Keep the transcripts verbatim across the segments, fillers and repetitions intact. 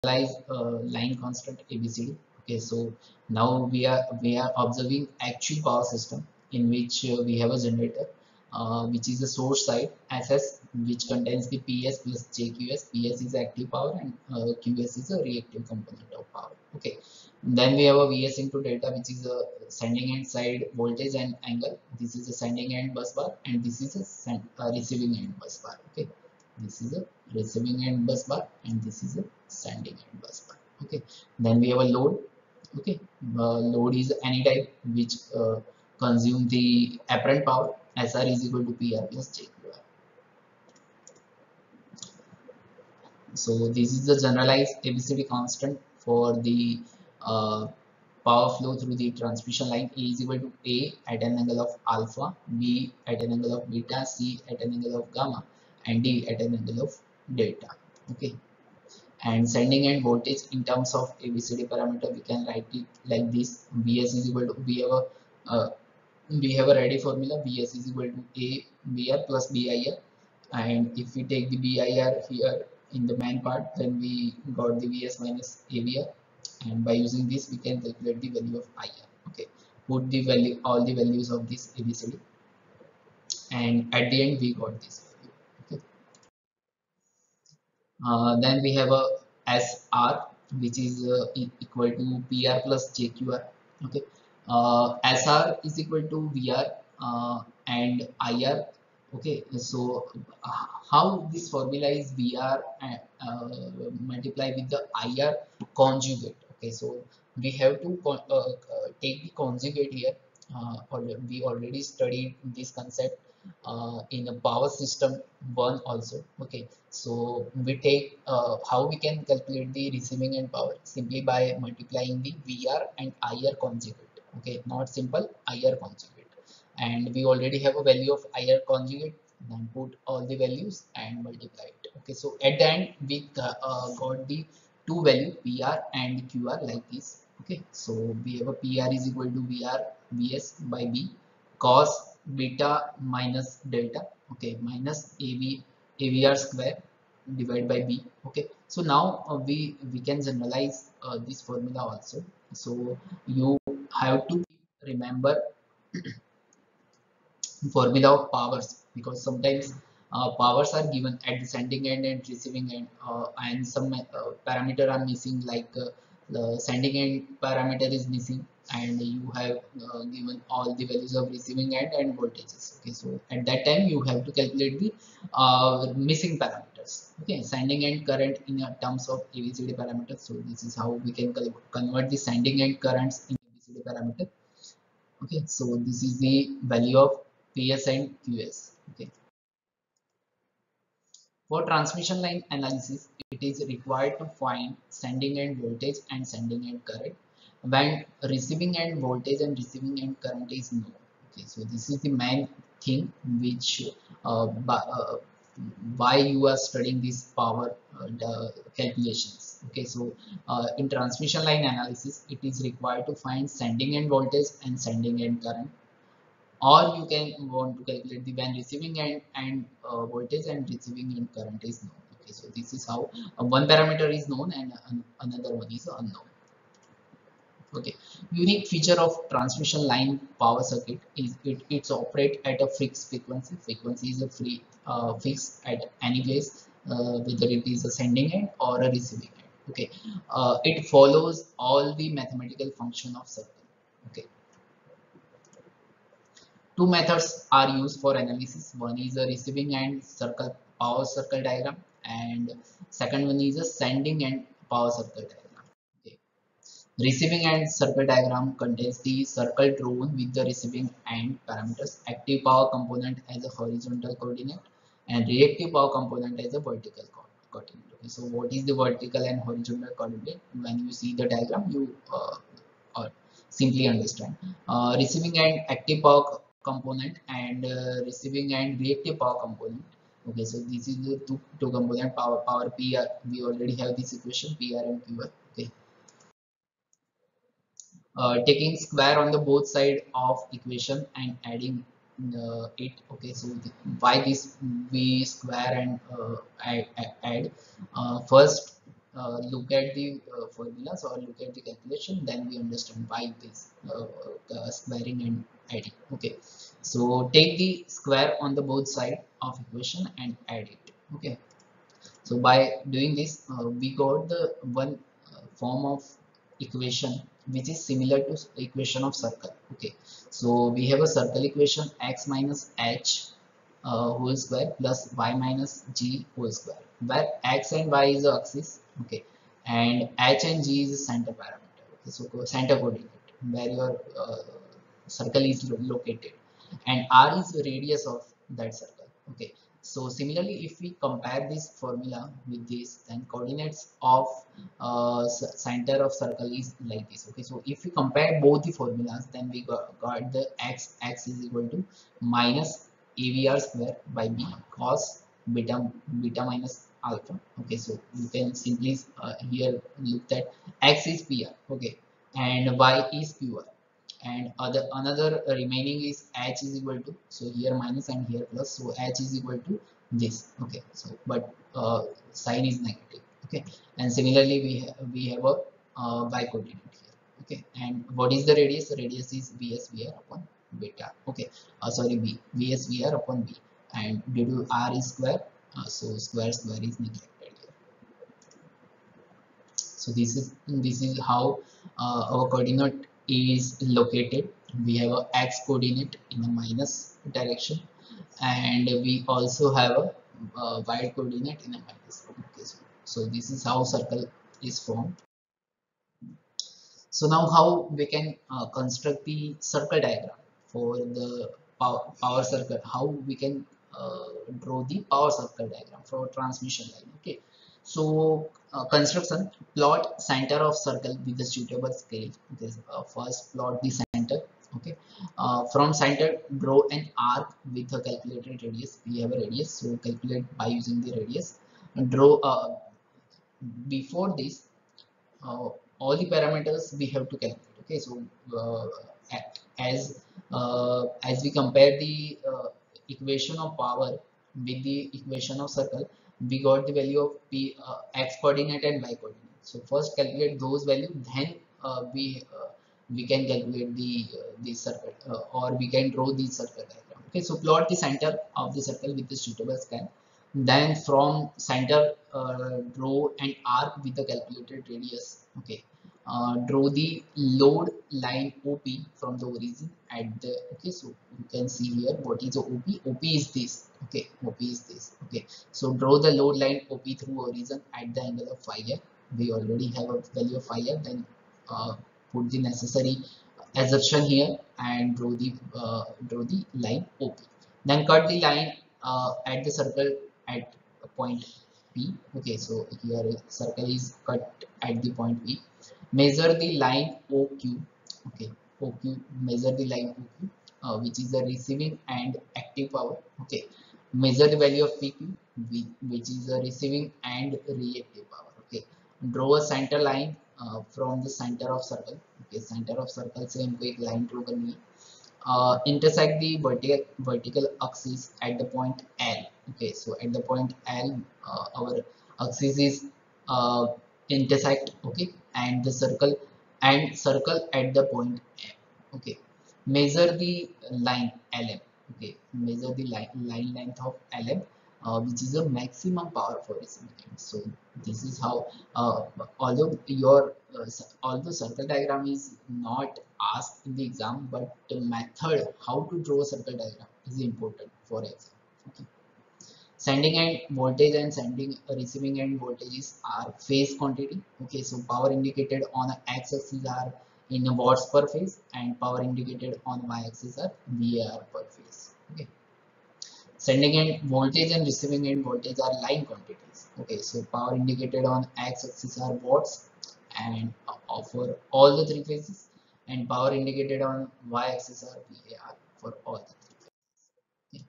generalized uh, line constant A B C D. Okay, so now we are we are observing actual power system in which uh, we have a generator, uh, which is the source side S S, which contains the P S plus J Q S. P S is active power and uh, Q S is a reactive component of power. Okay, then we have a V S into delta, which is a sending end side voltage and angle. This is a sending end bus bar, and this is a send, uh, receiving end bus bar. Okay, this is a receiving end bus bar, and this is a sending end bus bar. Okay, then we have a load. Okay, uh, load is any type which uh, consume the apparent power. S R is equal to P R plus J Q R. So this is the generalized A B C D constant for the uh, power flow through the transmission line. A is equal to A at an angle of alpha, B at an angle of beta, C at an angle of gamma, and D at an angle of delta. Okay, and sending end voltage in terms of A B C D parameter, we can write it like this: Vs is equal to, we have a uh, we have a ready formula. Vs is equal to A V R plus B I R, and if we take the B I R here in the main part, then we got the Vs minus A V R, and by using this we can calculate the value of I R. Okay, put the value, all the values of this A B C D, and at the end we got this value. Okay, uh, then we have a S R, which is uh, e- equal to P R plus J Q R. Okay, uh, S R is equal to V R uh, and I R. Okay, so uh, how this formula is V R uh, uh, multiply with the I R conjugate. Okay, so we have to uh, uh, take the conjugate here. Uh, we already studied this concept uh, in a power system one also. Okay, so we take uh, how we can calculate the receiving end power simply by multiplying the V R and I R conjugate. Okay, not simple, I R conjugate, and we already have a value of I R conjugate. Then put all the values and multiply it. Okay, so at the end we uh, got the two value P R and Q R like this. Okay, so we have a P R is equal to V R V S by B cos beta minus delta. Okay, minus A V A V R square divided by B. Okay, so now uh, we we can generalize uh, this formula also. So you have to remember formula of powers, because sometimes uh, powers are given at the sending end and receiving end, uh, and some uh, parameter are missing, like uh, the sending end parameter is missing, and you have uh, given all the values of receiving end and voltages. Okay, so at that time you have to calculate the uh, missing parameters. Okay, sending end current in uh, terms of A B C D parameters. So this is how we can convert the sending end currents in A B C D parameter. Okay, so this is the value of P S and Q S. Okay, for transmission line analysis, it is required to find sending end voltage and sending end current when receiving end voltage and receiving end current is known. Okay, so this is the main thing which uh, uh, why you are studying this power uh, the calculations. Okay, so uh, in transmission line analysis, it is required to find sending end voltage and sending end current, or you can want to calculate the when receiving end and uh, voltage and receiving end current is known. Okay, so this is how uh, one parameter is known and uh, another one is unknown. Okay, unique feature of transmission line power circuit is it it's operate at a fixed frequency. Frequency is a free uh, fixed at any place, uh, whether it is a sending end or a receiving end. Okay, uh, it follows all the mathematical function of circle. Okay, two methods are used for analysis. One is a receiving end circle power circle diagram, and second one is a sending end power circle diagram. Okay. Receiving end circle diagram contains the circle drawn with the receiving end parameters, active power component as a horizontal coordinate and reactive power component as a vertical coordinate. Okay, so what is the vertical and horizontal coordinate? When you see the diagram, you uh, or simply understand. Uh, receiving end active power component and uh, receiving end reactive power component. Okay, so this is the two, two component power power P R. We already have this equation P R and Q R. Okay, uh, taking square on the both side of equation and adding uh, it. Okay, so the, why this V square and uh, add, add. Uh, first uh, look at the uh, formulas or look at the calculation, then we understand why this uh, uh, squaring and adding. Okay, so take the square on the both side of equation and add it. Okay, so by doing this, uh, we got the one uh, form of equation which is similar to equation of circle. Okay, so we have a circle equation x minus h uh, whole square plus y minus g whole square, where x and y is the axis. Okay, and h and g is the center parameter. Okay, so center coordinate where your uh, circle is located, and r is the radius of that circle. Okay, so similarly, if we compare this formula with this, then coordinates of uh, center of circle is like this. Okay, so if we compare both the formulas, then we got, got the x x is equal to minus avr square by b cos beta beta minus alpha. Okay, so you can simply uh, here look at x is pr. Okay, and y is qr, and other another remaining is h is equal to, so here minus and here plus, so h is equal to this. Okay, so but uh, sign is negative. Okay, and similarly we ha we have a uh, y coordinate here. Okay, and what is the radius? The radius is vsvr upon beta. Okay, uh, sorry, b vsvr upon b, and due to r is square, uh, so square square is neglected here. So this is this is how uh, our coordinate is located. We have a x coordinate in a minus direction, and we also have a uh, y coordinate in a minus. Okay, so, so this is how circle is formed. So now how we can uh, construct the circle diagram for the power, power circle, how we can uh, draw the power circle diagram for transmission line. Okay, so uh, construction, plot center of circle with the suitable scale. Okay, uh, first plot the center. Okay, uh, from center draw an arc with a calculated radius. We have a radius, so calculate by using the radius. And draw uh, before this, uh, all the parameters we have to calculate. Okay, so uh, as uh, as we compare the uh, equation of power with the equation of circle, we got the value of p uh, x coordinate and y coordinate. So first calculate those values, then uh, we uh, we can calculate the uh, the circle, uh, or we can draw the circle diagram. Okay, so plot the center of the circle with the suitable scale. Then from center, uh, draw an arc with the calculated radius. Okay, uh, draw the load line O P from the origin at the. Okay, so you can see here what is the O P. O P is this. Okay, O P is this. Okay, so draw the load line O P through origin at the angle of phi r. We already have a value of phi r. Then uh, put the necessary assertion here and draw the uh, draw the line O P. Then cut the line uh, at the circle at point P. Okay, so here circle is cut at the point P. Measure the line O Q. Okay, O Q, measure the line O Q, uh, which is the receiving and active power. Okay, measure the value of P Q, which is the receiving and reactive power. Okay, draw a center line uh, from the center of circle. Okay, center of circle से हमको एक line draw करनी है. Uh, intersect the vertical vertical axis at the point L. Okay, so at the point L, uh, our axis is uh, intersect. Okay, and the circle and circle at the point M. Okay, measure the line L M. Okay, measure the line line length of L M, uh, which is the maximum power for receiving end. So this is how, uh, although your uh, although circle diagram is not asked in the exam, but the method how to draw a circle diagram is important for exam. Okay. Sending end voltage and sending uh, receiving end voltages are phase quantity. Okay, so power indicated on a x-axis are in watts per phase, and power indicated on y-axis are V A R per phase. Okay. Sending end voltage and receiving end voltage are line quantities. Okay, so power indicated on x-axis are watts and uh, for all the three phases, and power indicated on y-axis are V A R for all the three phases. Okay.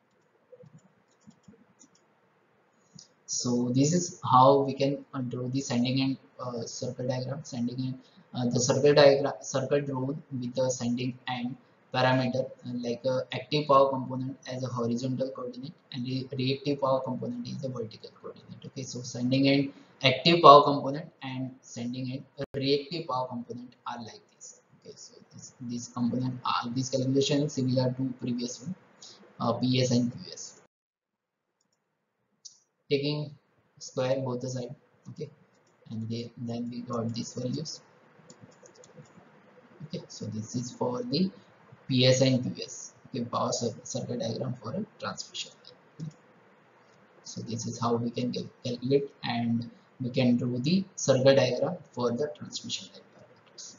So this is how we can uh, draw the sending end uh, circle diagram. Sending end, uh, the circle diagram, circle drawn with the sending end parameter, uh, like a active power component as a horizontal coordinate, and the reactive power component is a vertical coordinate. Okay, so sending end active power component and sending it a reactive power component are like this. Okay, so this this component are this calculation is similar to previous one, uh, P S and Q S. Taking square both the side, okay, and they, then we got these values. Okay, so this is for the P S and Q S. Okay, power circuit diagram for a transmission line. So this is how we can calculate, and we can draw the circuit diagram for the transmission line parameters.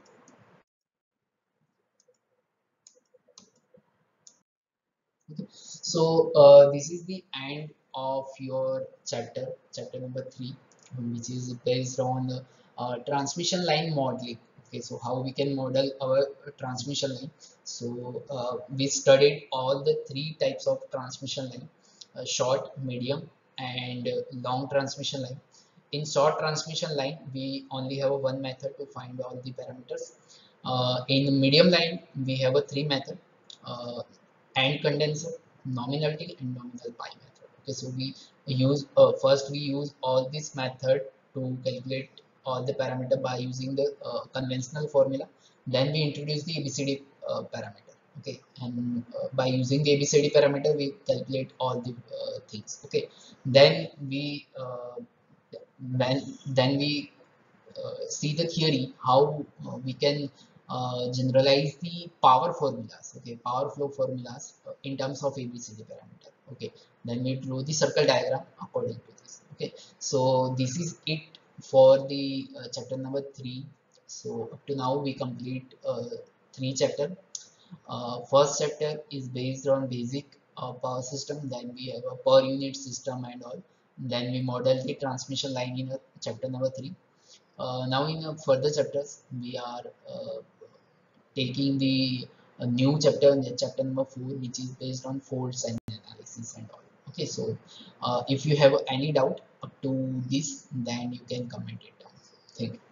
Okay. So uh, this is the end of your chapter, chapter number three, which is based on uh, transmission line modeling. Okay, so how we can model our transmission line. So uh, we studied all the three types of transmission line: uh, short, medium, and uh, long transmission line. In short transmission line, we only have a one method to find all the parameters. Uh, in medium line, we have a three method: uh, and condenser, nominality, and nominal pi method. Okay, so we use uh, first we use all this method to calculate all the parameter by using the uh, conventional formula. Then we introduce the A B C D uh, parameter. Okay, and uh, by using the A B C D parameter, we calculate all the uh, things. Okay, then we uh, when then we uh, see the theory how uh, we can uh, generalize the power formulas, okay, power flow formulas uh, in terms of A B C D parameter. Okay, then we draw the circle diagram according to this. Okay, so this is it for the uh, chapter number three. So up to now we complete uh, three chapter. Uh, first chapter is based on basic uh, power system. Then we have a per unit system and all. Then we model the transmission line in uh, chapter number three. Uh, now in uh, further chapters, we are uh, taking the uh, new chapter, the chapter number four, which is based on faults and analysis and all. Okay, so uh, if you have any doubt up to this, then you can comment it down. Thank you.